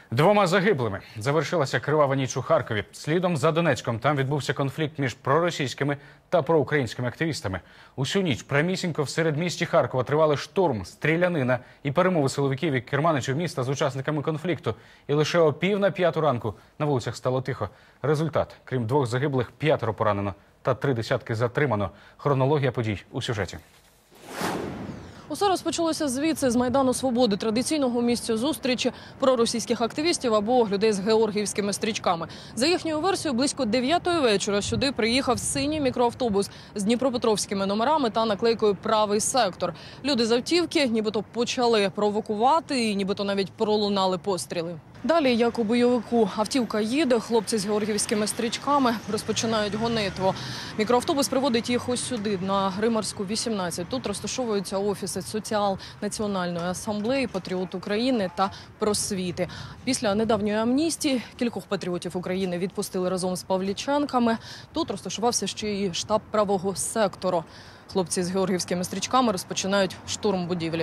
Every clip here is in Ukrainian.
Двома загиблими завершилася кривава ніч у Харкові. Слідом за Донецьком там відбувся конфлікт між проросійськими та проукраїнськими активістами. Усю ніч прямісінько в середмісті Харкова тривали штурм, стрілянина і перемови силовиків і керманичів міста з учасниками конфлікту. І лише о 4:45 ранку на вулицях стало тихо. Результат – крім 2 загиблих, 5 поранено та 30 затримано. Хронологія подій у сюжеті. Усе розпочалося звідси, з Майдану Свободи, традиційного місця зустрічі проросійських активістів або людей з георгіївськими стрічками. За їхньою версією, близько 9-ї вечора сюди приїхав синій мікроавтобус з дніпропетровськими номерами та наклейкою «Правий сектор». Люди з автівки нібито почали провокувати і нібито навіть пролунали постріли. Далі, як у бойовику, автівка їде, хлопці з георгіївськими стрічками розпочинають гонитву. Мікроавтобус приводить їх ось сюди, на Римарську, 18. Тут розташовуються офіси Соціал-національної асамблеї, Патріот України та Просвіти. Після недавньої амністії кількох патріотів України відпустили разом з павліченками. Тут розташувався ще й штаб правого сектору. Хлопці з георгіївськими стрічками розпочинають штурм будівлі.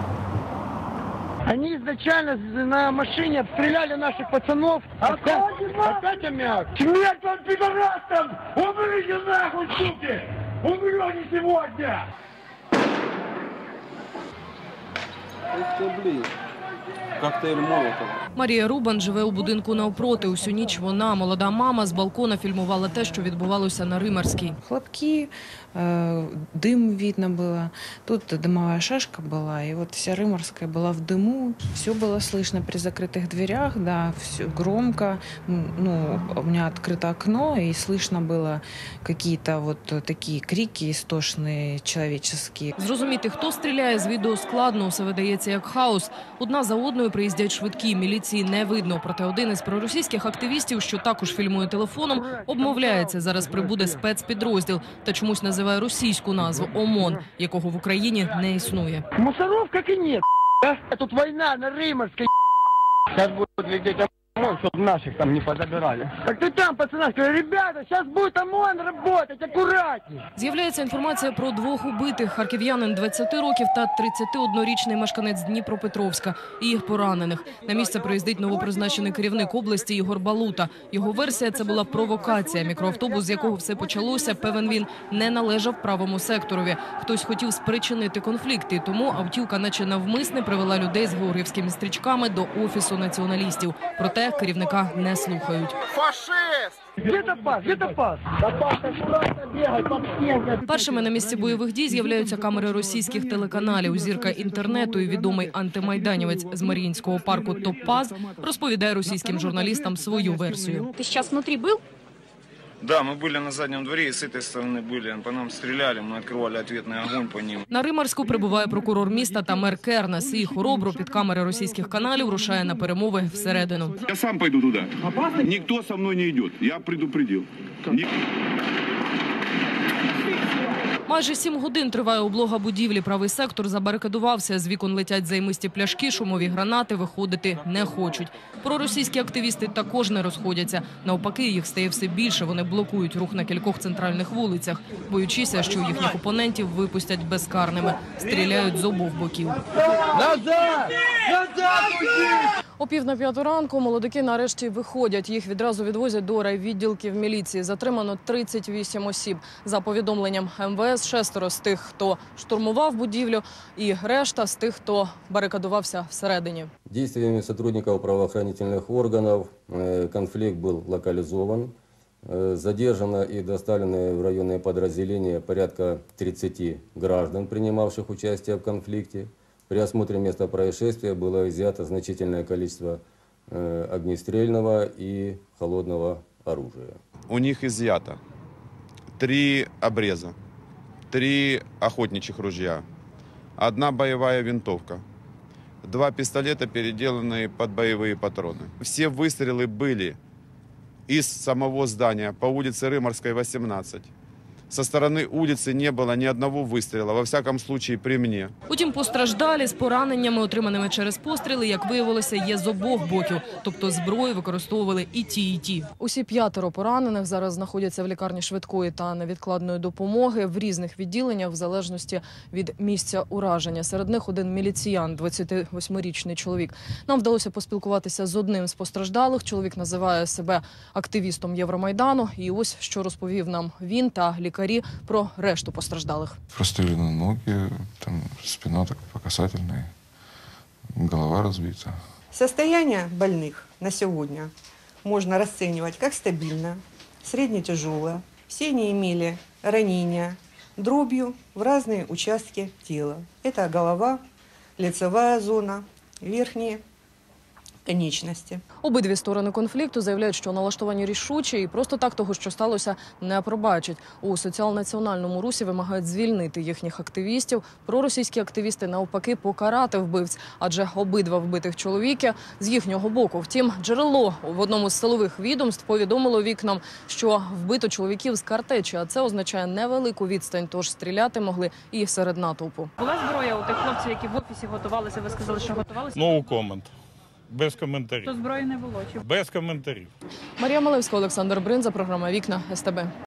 Они изначально на машине обстреляли наших пацанов. Опять аммиак. Смерть вам, пидорастам! Умрите нахуй, суки! Умрете сегодня! Коктейль Молотова. Марія Рубан живе у будинку навпроти. Усю ніч вона, молода мама, з балкона фільмувала те, що відбувалося на Римарській. Хлопки, дым видно было. Тут дымовая шашка была, и вот вся Рымарская была в дыму. Все было слышно при закрытых дверях, да, все громко. Ну, у меня открыто окно, и слышно было какие-то вот такие крики истошные, человеческие. Зрозуміти, хто стріляє, з відео складно, усе видається як хаос. Одна за одною приїздять швидкі, міліції не видно. Проте один із проросійських активістів, що також фільмує телефоном, обмовляється, зараз прибуде спецпідрозділ та чомусь називає російську назву ОМОН, якого в Україні не існує. Мусоров как и нет. Тут война на Римарской. Сейчас будет лететь ОМОН, чтобы наших там не позабирали. Так ты там, пацаны, сказали, ребята, сейчас будет ОМОН работать, аккуратней. З'являється інформація про 2 убитих – харків'янин 20 років та 31-річний мешканець Дніпропетровська і їх поранених. На місце приїздить новопризначений керівник області Ігор Балута. Його версія – це була провокація. Мікроавтобус, з якого все почалося, певен він, не належав правому секторові. Хтось хотів спричинити конфлікти, тому автівка наче навмисне привела людей з георгіївськими стрічками до Офісу націоналістів. Проте керівника не слухають. Фашист! Где-то пас, где-то пас. Да пас, аккуратно бегай, под стенкой. Першими на місці бойових дій з'являються камери російських телеканалів. Зірка інтернету і відомий антимайданівець з Маріїнського парку Топаз розповідає російським журналістам свою версію. Ти зараз внутрі був? Да, мы были на заднем дворе, и с этой стороны были. По нам стреляли, мы открывали ответный огонь по ним. На Римарську прибуває прокурор міста та мер Кернес. І хоробро під камери російських каналів рушає на перемови всередину. Я сам пойду туда. Никто со мной не идет. Я предупредил. Майже 7 годин триває облога будівлі. Правий сектор забарикадувався. З вікон летять займисті пляшки, шумові гранати, виходити не хочуть. Проросійські активісти також не розходяться. Навпаки, їх стає все більше. Вони блокують рух на кількох центральних вулицях, боючися, що їхніх опонентів випустять безкарними. Стріляють з обох боків. Назад! Назад! О 4:45 ранку молодики нарешті виходять. Їх відразу відвозять до райвідділків міліції. Затримано 38 осіб. За повідомленням МВС, 6 з тих, хто штурмував будівлю, і решта з тих, хто барикадувався всередині. Действиями сотрудников правоохранительных органов конфликт был локализован. Задержано и доставлено в районные подразделения порядка 30 граждан, принимавших участие в конфликте. При осмотре места происшествия было изъято значительное количество огнестрельного и холодного оружия. У них изъято 3 обреза, 3 охотничьих ружья, 1 боевая винтовка, 2 пистолета, переделанные под боевые патроны. Все выстрелы были из самого здания по улице Рымарской, 18, со стороны улицы не было ни одного выстрела, во всяком случае при мне. Утім, постраждалі з пораненнями, отриманими через постріли, як виявилося, є з обох боків. Тобто зброю використовували і ті, і ті. Усі 5 поранених зараз знаходяться в лікарні швидкої та невідкладної допомоги в різних відділеннях в залежності від місця ураження. Серед них один міліціян, 28-річний чоловік. Нам вдалося поспілкуватися з одним з постраждалих. Чоловік називає себе активістом Євромайдану. І ось що розповів нам він та лікарі про решту постраждалих. Прострелены ноги, там спина так по касательной, голова разбита. Состояние больных на сегодня можно расценивать как стабильное, средне-тяжелое. Все они имели ранения дробью в разные участки тела. Это голова, лицевая зона, верхние конечності. Обидві сторони конфлікту заявляють, що налаштовані рішуче і просто так того, що сталося, не пробачать. У соціал-національному русі вимагають звільнити їхніх активістів. Проросійські активісти навпаки покарати вбивць, адже обидва вбитих чоловіки з їхнього боку. Втім, джерело в одному з силових відомств повідомило вікнам, що вбито чоловіків з картечі, а це означає невелику відстань, тож стріляти могли і серед натовпу. Була зброя у тих хлопців, які в офісі готувалися, ви сказали, що готувалися? No comment. Без коментарів. То зброї не було? Чи? Без коментарів. Марія Малевська, Олександр Бринза, програма «Вікна», СТБ.